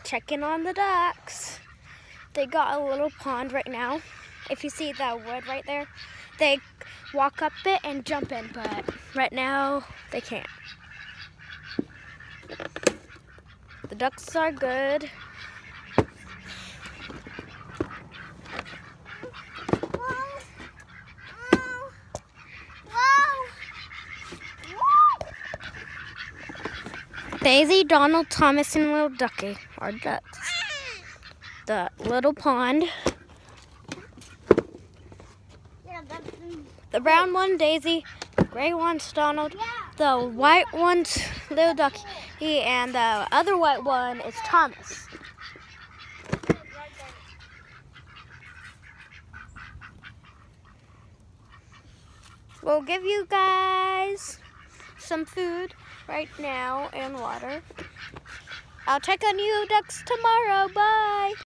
checking on the ducks. They got a little pond right now. If you see that wood right there, they walk up it and jump in, but right now they can't. The ducks are good. Daisy, Donald, Thomas, and Little Ducky are ducks. The little pond. The brown one, Daisy. The gray one's Donald. The white one's Little Ducky. And the other white one is Thomas. We'll give you guys some food right now and water. I'll check on you ducks tomorrow. Bye.